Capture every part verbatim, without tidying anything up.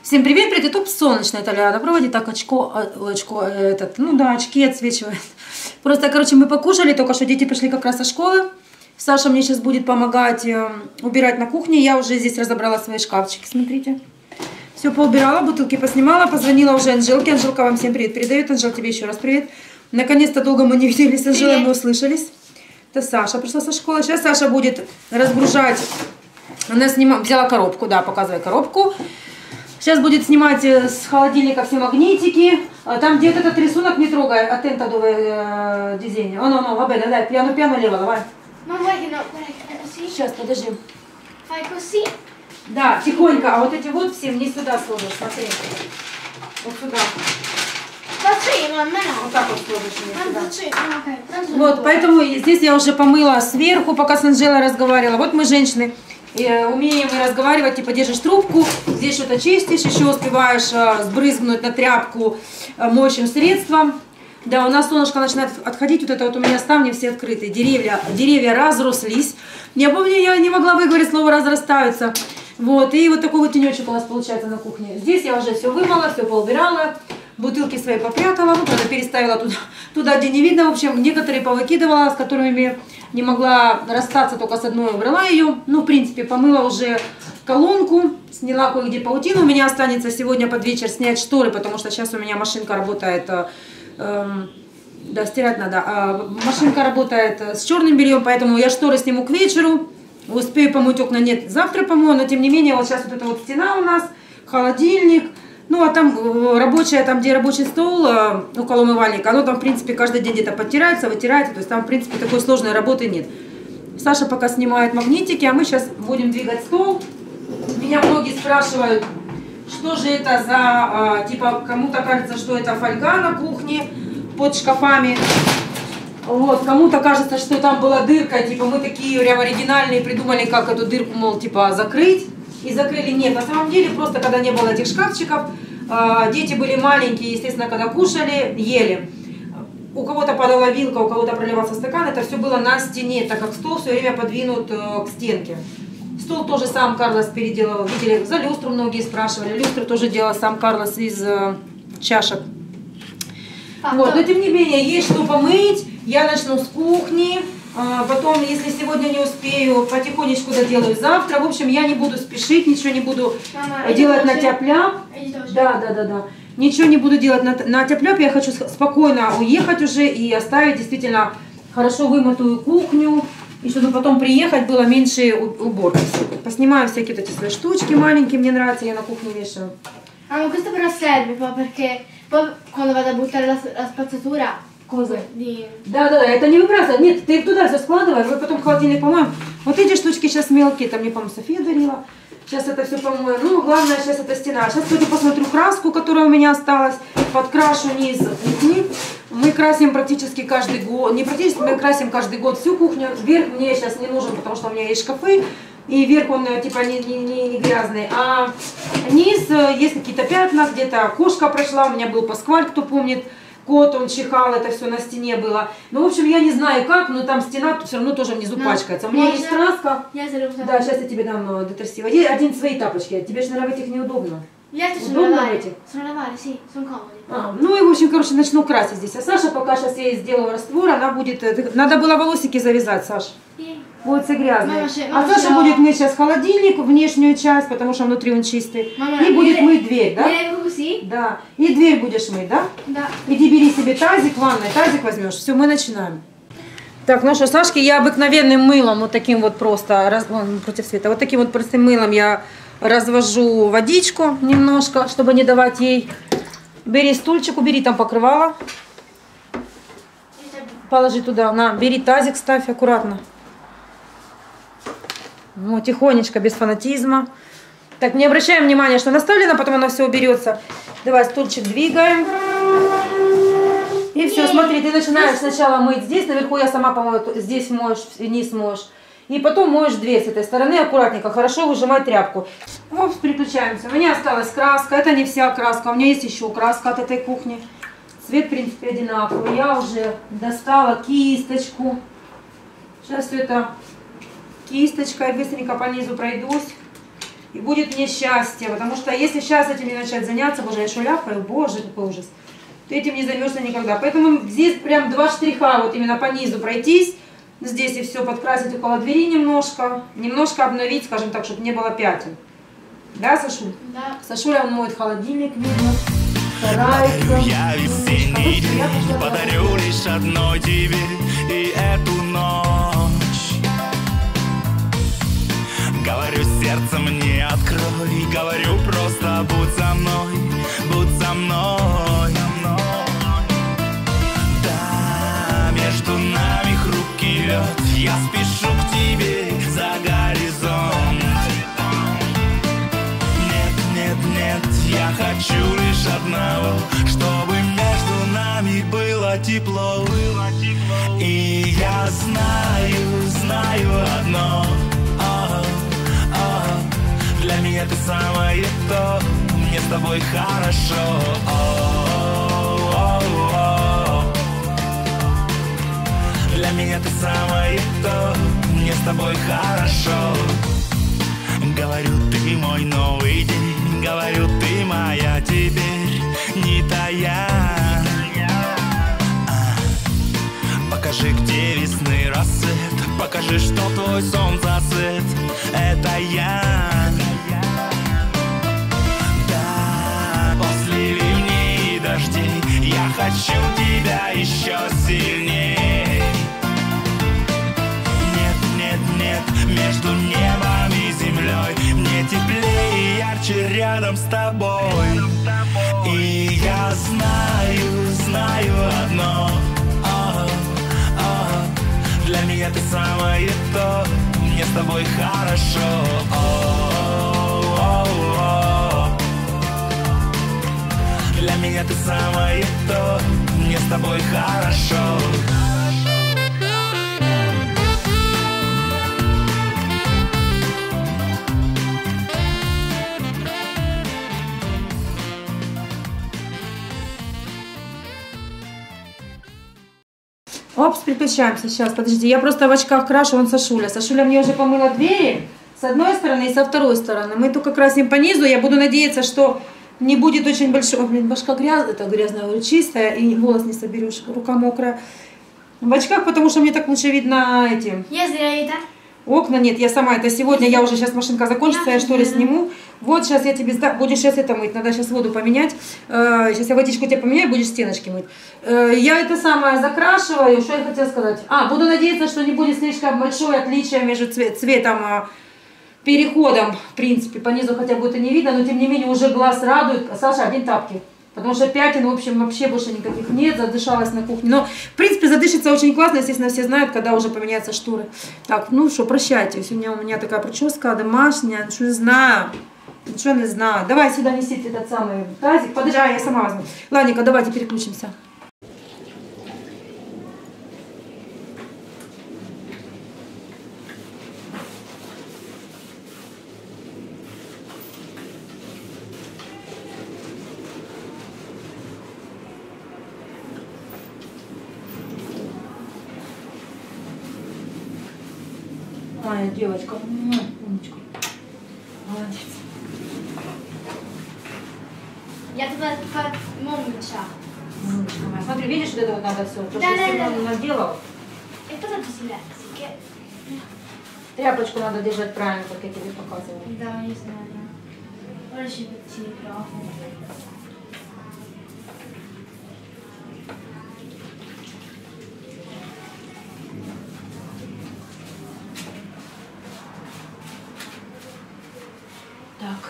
Всем привет, привет, ютуб, солнечная Италия. Вроде так очко, очко, этот, ну да, очки отсвечивают. Просто, короче, мы покушали, только что дети пришли как раз со школы. Саша мне сейчас будет помогать убирать на кухне. Я уже здесь разобрала свои шкафчики, смотрите. Все поубирала, бутылки поснимала, позвонила уже Анжелке. Анжелка вам всем привет передает. Анжел, тебе еще раз привет. Наконец-то долго мы не виделись с Анжелой, мы услышались. Это Саша пришла со школы. Сейчас Саша будет разгружать. Она снима... взяла коробку, да, показывай коробку. Сейчас будет снимать с холодильника все магнитики. Там, где этот рисунок, не трогай, attentadove э, дизайн. О, ну, ну, va bene, dai, piano piano leva, давай. Сейчас, подожди. Да, тихонько, а вот эти вот все мне сюда сложишь, смотри. Вот сюда. Вот так вот сложишь мне сюда. Вот, поэтому здесь я уже помыла сверху, пока с Анжелой разговаривала. Вот мы, женщины, умеем и разговаривать, типа держишь трубку, здесь что-то чистишь, еще успеваешь э, сбрызгнуть на тряпку э, моющим средством. Да, у нас солнышко начинает отходить, вот это вот у меня ставни все открытые, деревья, деревья разрослись. Я помню, я не могла выговорить слово «разрастаются». Вот, и вот такой вот тенечек у нас получается на кухне. Здесь я уже все вымыла, все поубирала, бутылки свои попрятала, ну, правда, переставила туда, туда, где не видно. В общем, некоторые повыкидывала, с которыми не могла расстаться, только с одной убрала ее. Ну, в принципе, помыла уже колонку, сняла кое-где паутину. У меня останется сегодня под вечер снять шторы, потому что сейчас у меня машинка работает, э, э, да, стирать надо. А машинка работает с черным бельем, поэтому я шторы сниму к вечеру. Успею помыть окна, нет, завтра помою, но тем не менее, вот сейчас вот эта вот стена у нас, холодильник. Ну, а там рабочая, там, где рабочий стол, около умывальника, оно там, в принципе, каждый день где-то подтирается, вытирается, то есть там, в принципе, такой сложной работы нет. Саша пока снимает магнитики, а мы сейчас будем двигать стол. Меня многие спрашивают, что же это за, типа, кому-то кажется, что это фольга на кухне под шкафами. Вот, кому-то кажется, что там была дырка, типа, мы такие прям оригинальные придумали, как эту дырку, мол, типа, закрыть. И закрыли. Нет, на самом деле, просто когда не было этих шкафчиков, дети были маленькие, естественно, когда кушали, ели. У кого-то падала вилка, у кого-то проливался стакан, это все было на стене, так как стол все время подвинут к стенке. Стол тоже сам Карлос переделал, видели, за люстру многие спрашивали, люстру тоже делал сам Карлос из чашек. А, вот, но тем не менее, есть что помыть, я начну с кухни. Потом, если сегодня не успею, потихонечку доделаю завтра. В общем, я не буду спешить, ничего не буду Мама, делать на тяп-ляп. Да, да, да, да. Ничего не буду делать на, на тяп-ляп. Я хочу спокойно уехать уже и оставить действительно хорошо вымытую кухню. И чтобы потом приехать было меньше уборки. Поснимаю всякие вот эти свои штучки маленькие, мне нравятся, я на кухне вешаю. Ah, ma questo però serve perché poi quando vado a buttare la, la spazzatura. Козы. Да, да, да, это не выбрасывай. Нет, ты их туда все складывай, вы потом в холодильник помоем. Вот эти штучки сейчас мелкие, там мне, по-моему, София дарила. Сейчас это все помоем. Ну, главное, сейчас это стена. Сейчас пойду посмотрю краску, которая у меня осталась. Подкрашу низ. Мы красим практически каждый год. Не практически, мы красим каждый год всю кухню. Верх мне сейчас не нужен, потому что у меня есть шкафы. И верх он типа не, не, не, не грязный. А низ есть какие-то пятна, где-то кошка прошла. У меня был паскваль, кто помнит. Кот, он чихал, это все на стене было. Ну, в общем, я не знаю как, но там стена все равно тоже внизу пачкается. У меня есть краска. Да, сейчас я тебе дам детерсив. Один свои тапочки. Тебе же, наверное, в этих неудобно. Удобно в этих? А, ну и, в общем, короче, начну красить здесь. А Саша, пока сейчас я ей сделаю раствор, она будет... Надо было волосики завязать, Саш. Вот все грязные. А Саша будет мыть сейчас холодильник, внешнюю часть, потому что внутри он чистый. И будет мыть дверь, да? Да. И дверь будешь мыть, да? Да. Иди бери себе тазик, ванной тазик возьмешь. Все, мы начинаем. Так, ну что, Сашке я обыкновенным мылом, вот таким вот просто, раз, вон, против света, вот таким вот простым мылом я развожу водичку немножко, чтобы не давать ей. Бери стульчик, убери там покрывало. Положи туда, на, бери тазик, ставь аккуратно. Ну, тихонечко, без фанатизма. Так, не обращаем внимания, что наставлено, потом оно все уберется. Давай стульчик двигаем. И все, смотри, ты начинаешь сначала мыть здесь, наверху я сама помою, здесь моешь, вниз моешь. И потом моешь дверь с этой стороны, аккуратненько, хорошо выжимай тряпку. Оп, переключаемся. У меня осталась краска, это не вся краска, у меня есть еще краска от этой кухни. Цвет, в принципе, одинаковый. Я уже достала кисточку. Сейчас все это... Кисточкой быстренько по низу пройдусь. и будет мне счастье, потому что если сейчас этим не начать заняться, боже, я еще ляпаю, боже, какой ужас, ты этим не займешься никогда. Поэтому здесь прям два штриха, вот именно по низу пройтись, здесь и все подкрасить около двери немножко, немножко обновить, скажем так, чтобы не было пятен. Да, Сашуль? Да. Сашуля, он моет холодильник, видно, старается. Я весенний день подарю лишь одной тебе и эту ночь. Говорю, сердце мне открой, говорю, просто будь со мной, будь со мной. Да, между нами хрупкий лед, я спешу к тебе за горизонт. Нет, я хочу лишь одного, чтобы между нами было тепло. И я знаю, знаю одно, о, о, для меня ты самое то, мне с тобой хорошо. О, о, о, для меня ты самое то, мне с тобой хорошо. Говорю, ты мой новый день, говорю, ты моя теперь, не тая. А, покажи, где весны рассвет, покажи, что твой сон зацвет, это я. Да, после ливней и дождей я хочу тебя еще сильней. Нет, нет, нет, между небом и землей мне теплее и ярче рядом с тобой. И я знаю, знаю одно, о, о, для меня ты самое то, мне с тобой хорошо. О, о, о, для меня ты самое то, мне с тобой хорошо. Опс, переключаемся сейчас, подожди, я просто в очках крашу, вон Сашуля. Сашуля мне уже помыла двери с одной стороны и со второй стороны. Мы только красим по низу, я буду надеяться, что не будет очень большой... О, блин, башка грязная, это грязная, говорю, чистая, и волос не соберешь, рука мокрая. В очках, потому что мне так лучше видно эти... Окна нет, я сама это сегодня, я уже сейчас машинка закончится, я что ли сниму. Вот сейчас я тебе, будешь сейчас это мыть, надо сейчас воду поменять. Сейчас я водичку тебе поменяю, будешь стеночки мыть. Я это самое закрашиваю, что я хотела сказать. А, буду надеяться, что не будет слишком большое отличие между цвет, цветом, переходом, в принципе. По низу хотя бы это не видно, но тем не менее уже глаз радует. Саша, одень тапки. Потому что пятен, в общем, вообще больше никаких нет, задышалась на кухне. Но, в принципе, задышится очень классно, естественно, все знают, когда уже поменяются шторы. Так, ну что, прощайте. Сегодня у меня такая прическа домашняя, ничего не знаю. Ничего не знаю. Давай сюда несите этот самый тазик. Подожди, а я сама возьму. Ладненько, давайте переключимся. Моя девочка, умничка. Молодец. Я туда мамочка. Умничка моя. Смотри, видишь, вот это вот надо все. То, Да, что да, Симон да. наделал. Это надо взять. Тряпочку надо держать правильно, как я тебе показывала. Да, не знаю. Больше телеграф. Так.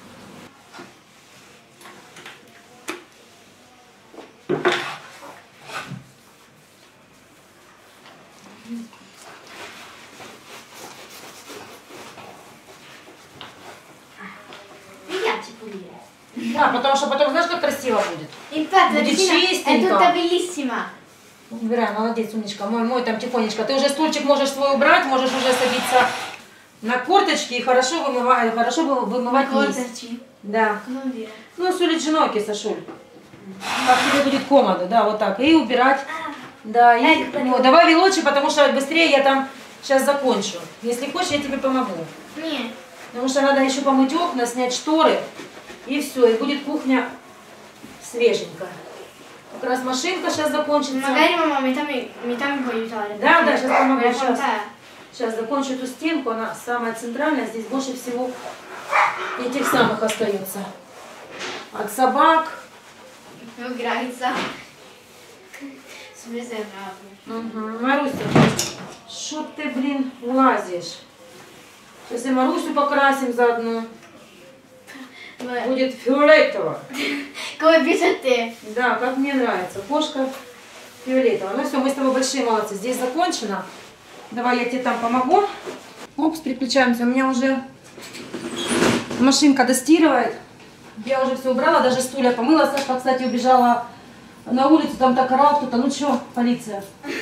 Да, потому что потом, знаешь, как красиво будет? Infatti, Будет чистенько. è tutta bellissima. Убирай, молодец, умничка. Мой, мой там тихонечко. Ты уже стульчик можешь свой убрать, можешь уже садиться на корточки и хорошо вымывать, хорошо вымывать низ. Да. Ну, сулиджиноки, Сашуль. Как тебе будет комода, да, вот так. И убирать. Да, и ну, давай велочи, потому что быстрее я там сейчас закончу. Если хочешь, я тебе помогу. Нет. Потому что надо еще помыть окна, снять шторы. И все, и будет кухня свеженькая. Как раз машинка сейчас закончится. Magari mamma metà mi, metà mi può aiutare. Да, да, сейчас помогу. Perché Сейчас, te. сейчас закончу эту стенку, она самая центральная. Здесь больше всего этих самых остается. От собак. Ну, grazie. Смешно, правда. Угу. Маруся, что ты, блин, лазишь? Сейчас и Марусю покрасим заодно. Будет фиолетово. Come piace a te. Да, как мне нравится. Кошка фиолетовая. Ну все, мы с тобой большие молодцы. Здесь закончено. Давай я тебе там помогу. Опс, переключаемся. У меня уже машинка достирывает. Я уже все убрала, даже стулья помыла. Сашка, кстати, убежала на улицу, там так орал кто-то. Ну что, полиция?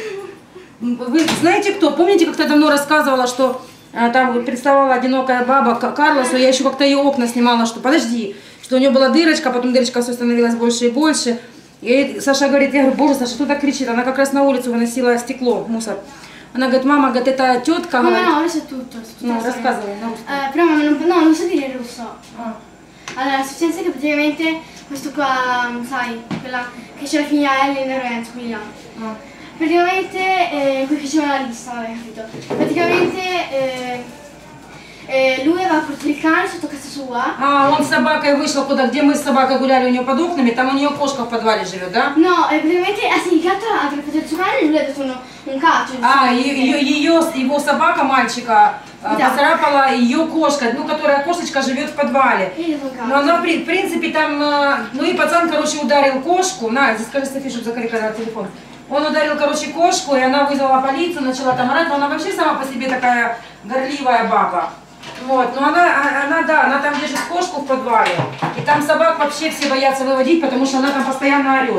Вы знаете кто? Помните, как-то давно рассказывала, что а, там представала одинокая баба Карлосу, я еще как-то ее окна снимала, что подожди, что у нее была дырочка, потом дырочка все становилась больше и больше. И Саша говорит, я говорю, боже, Саша, кто так кричит? Она как раз на улицу выносила стекло, мусор. Она говорит, мама, говорит, это тетка. No, говорит, no, adesso è tutto. ну, рассказывай на русском. Eh, però non, no, non so dire il russo. А. Allora, succede che praticamente questo qua, sai, quella che c'è la figlia L in Lorenzo, quella. А. Praticamente, eh, qui faceva la lista, vabbè, capito? Praticamente, eh, eh, lui aveva portato il cane sotto casa sua. А, он с собакой вышел куда, где мы с собакой гуляли у нее под окнами, там у нее кошка в подвале живет, да? No, e praticamente, ah sì, il gatto ha attrappato il suo cane e lui ha dato uno, un calcio. А, giustamente. ее, ее, его собака мальчика а, Да. поцарапала ее кошка, ну, которая кошечка живет в подвале. E gli ha dato un Но calcio. она, при- в принципе, там, а, ну и пацан, короче, ударил кошку. На, здесь, скажи, Софи, чтобы закрыть когда телефон. Он ударил, короче, кошку, и она вызвала полицию, начала там орать, но она вообще сама по себе такая горливая баба. Вот, но она, а- она, да, она там держит кошку в подвале, и там собак вообще все боятся выводить, потому что она там постоянно орет.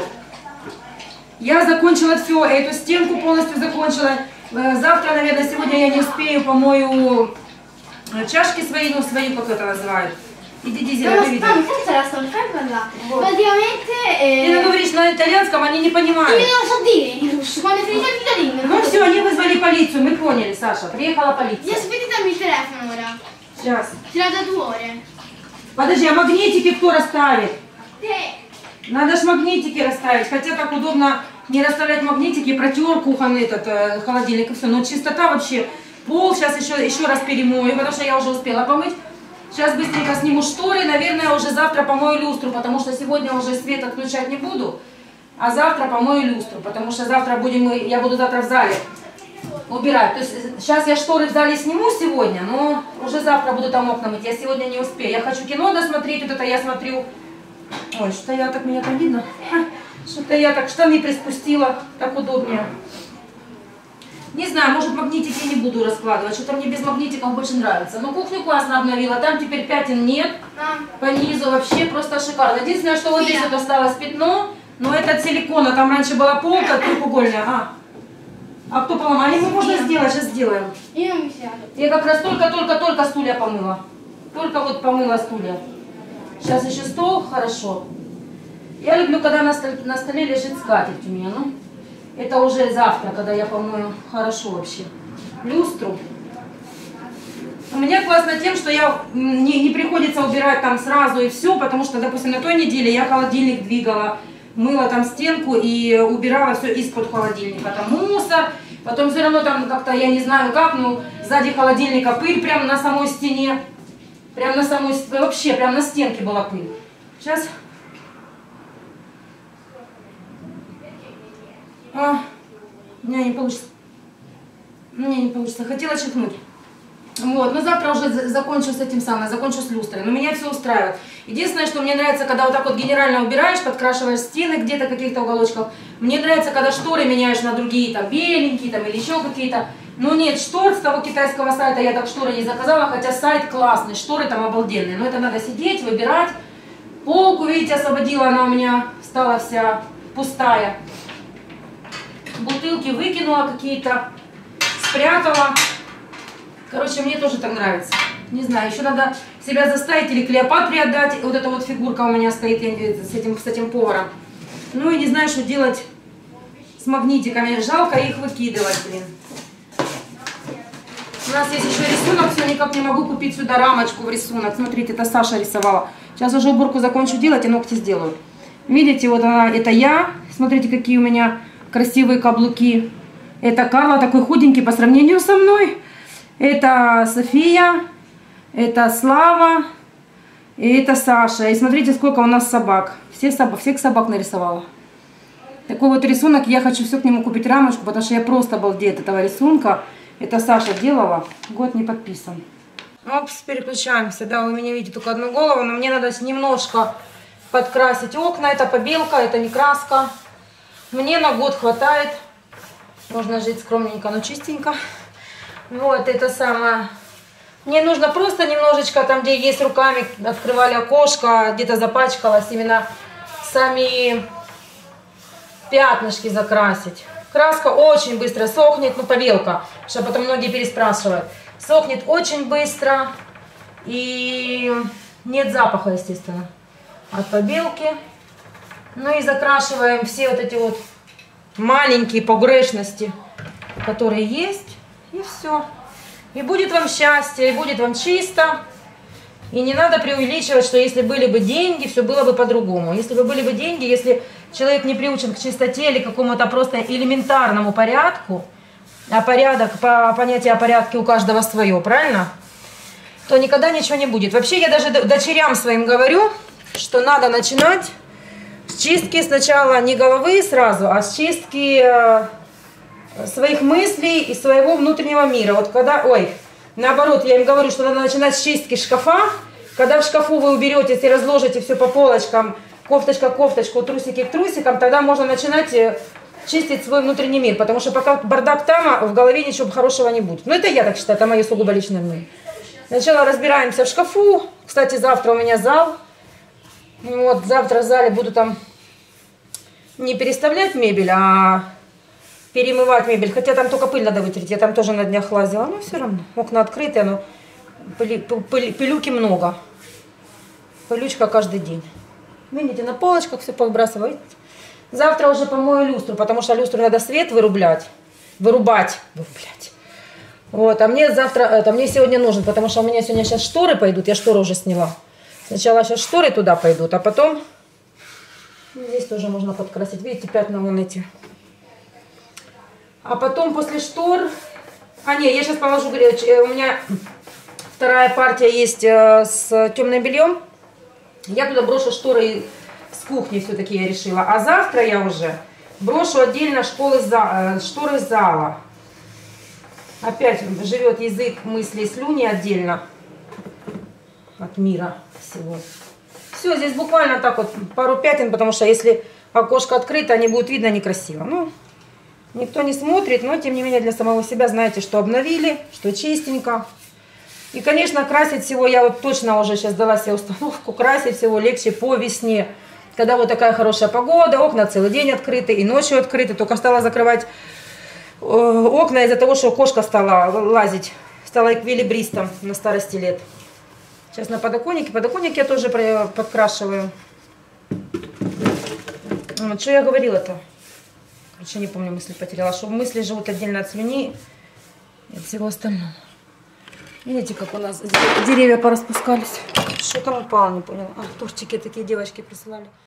Я закончила все, эту стенку полностью закончила. Э, Завтра, наверное, сегодня я не успею, помою э, чашки свои, ну, свои, как это называют. Иди, Дизель, No, no, выведи. no, senza la sto fai là. Вот. Praticamente, Ты eh, говоришь на итальянском, они не io понимают. non lo so dire in russo, quando è finito il titolino. Ну все, они вызвали полицию, мы поняли, Саша. Приехала Gli полиция. aspetti dammi il telefono ora. Сейчас. Ti l'ha da due ore. Подожди, а магнитики кто расставит? Te. Надо ж магнитики расставить. Хотя так удобно не расставлять магнитики, протер кухонный этот э, холодильник и все. Но чистота вообще. Пол сейчас еще, еще раз перемою, потому что я уже успела помыть. Сейчас быстренько сниму шторы. Наверное, уже завтра помою люстру, потому что сегодня уже свет отключать не буду. А завтра помою люстру, потому что завтра будем мы, я буду завтра в зале убирать. То есть сейчас я шторы в зале сниму сегодня, но уже завтра буду там окна мыть. Я сегодня не успею. Я хочу кино досмотреть, вот это я смотрю. Ой, что-то я так, меня там видно. Что-то я так штаны приспустила, так удобнее. Не знаю, может магнитики не буду раскладывать, что-то мне без магнитиков больше нравится. Но кухню классно обновила, там теперь пятен нет, No. по низу вообще просто шикарно. Единственное, что вот здесь вот осталось пятно, но это от силикона, там раньше была полка трехугольная. А, а кто поломал? Его можно сделать, сейчас сделаем. Io non mi siado. Я как раз только-только-только стулья помыла. Только вот помыла стулья. Сейчас еще стол, хорошо. Я люблю, когда на столе, на столе лежит скатерть у меня. Ну, это уже завтра, когда я помою хорошо вообще. Люстру. У меня классно тем, что я м, не, не приходится убирать там сразу и все, потому что, допустим, на той неделе я холодильник двигала, мыла там стенку и убирала все из-под холодильника. Там мусор, потом все равно там как-то, я не знаю как, но сзади холодильника пыль прямо на самой стене. Прям на самой, вообще, прям на стенке была пыль. Сейчас. А, у меня не получится. У меня не получится. Хотела чихнуть. Вот, но завтра уже за- закончу с этим самым, закончу с люстрой. Но меня все устраивает. Единственное, что мне нравится, когда вот так вот генерально убираешь, подкрашиваешь стены где-то, каких-то уголочков. Мне нравится, когда шторы меняешь на другие, там, беленькие, там, или еще какие-то. Но нет, штор с того китайского сайта я так шторы не заказала, хотя сайт классный, шторы там обалденные. Но это надо сидеть, выбирать. Полку, видите, освободила, она у меня стала вся пустая. Бутылки выкинула какие-то, спрятала. Короче, мне тоже так нравится. Не знаю, еще надо себя заставить или Клеопатре отдать. Вот эта вот фигурка у меня стоит с этим, с этим поваром. Ну и не знаю, что делать с магнитиками. Жалко их выкидывать, блин. нас есть еще рисунок, все никак не могу купить сюда рамочку в рисунок. Смотрите, это Саша рисовала. Сейчас уже уборку закончу делать и ногти сделаю. Видите, вот она, это я. Смотрите, какие у меня красивые каблуки. Это Карла, такой худенький по сравнению со мной. Это София, это Слава, и это Саша. И смотрите, сколько у нас собак. Все собак, всех собак нарисовала. Такой вот рисунок, я хочу все к нему купить рамочку, потому что я просто обалдею от этого рисунка. Это Саша делала, год не подписан. Опс, переключаемся. Да, вы меня видите только одну голову, но мне надо немножко подкрасить окна. Это побелка, это не краска. Мне на год хватает. Можно жить скромненько, но чистенько. Вот, это самое. Мне нужно просто немножечко, там, где есть руками, открывали окошко, где-то запачкалось, именно сами пятнышки закрасить. Краска очень быстро сохнет, ну, побелка, что потом многие переспрашивают. Сохнет очень быстро и нет запаха, естественно, от побелки. Ну и закрашиваем все вот эти вот маленькие погрешности, которые есть, и все. И будет вам счастье, и будет вам чисто. И не надо преувеличивать, что если были бы деньги, все было бы по-другому. Если бы были бы деньги, если человек не приучен к чистоте или к какому-то просто элементарному порядку, а порядок, по понятию о порядке у каждого свое, правильно? То никогда ничего не будет. Вообще я даже дочерям своим говорю, что надо начинать с чистки сначала не головы сразу, а с чистки э, своих мыслей и своего внутреннего мира. Вот когда, ой, наоборот, я им говорю, что надо начинать с чистки шкафа. Когда в шкафу вы уберетесь и разложите все по полочкам, кофточка к кофточку, трусики к трусикам, тогда можно начинать чистить свой внутренний мир. Потому что пока бардак там, в голове ничего хорошего не будет. Ну, это я так считаю, это мое сугубо личное мнение. Сначала разбираемся в шкафу. Кстати, завтра у меня зал. Вот, завтра в зале буду там не переставлять мебель, а перемывать мебель. Хотя там только пыль надо вытереть. Я там тоже на днях лазила. Но все равно. Окна открытые, но пыли, пыли, пылюки много. Пылючка каждый день. Видите, на полочках все повыбрасываю. Завтра уже помою люстру, потому что люстру надо свет вырублять. Вырубать. Вырублять. Вот, а мне завтра, это мне сегодня нужен, потому что у меня сегодня сейчас шторы пойдут. Я шторы уже сняла. Сначала сейчас шторы туда пойдут, а потом здесь тоже можно подкрасить. Видите, пятна вон эти. А потом после штор... А, не, я сейчас положу... У меня вторая партия есть с темным бельем. Я туда брошу шторы с кухни, все-таки я решила. А завтра я уже брошу отдельно школы, шторы зала. Опять живет язык мысли и слюни отдельно от мира всего. Все, здесь буквально так вот пару пятен, потому что если окошко открыто, они будут видно некрасиво. Ну, никто не смотрит, но тем не менее для самого себя знаете, что обновили, что чистенько. И, конечно, красить всего, я вот точно уже сейчас дала себе установку, красить всего легче по весне. Когда вот такая хорошая погода, окна целый день открыты и ночью открыты, только стала закрывать э, окна из-за того, что кошка стала лазить, стала эквилибристом на старости лет. Сейчас на подоконнике, подоконник я тоже подкрашиваю. Вот, что я говорила-то? Короче, не помню, мысли потеряла, что мысли живут отдельно от слюни и от всего остального. Видите, как у нас деревья пораспускались. Что там упало, не поняла. А, тортики такие девочки присылали.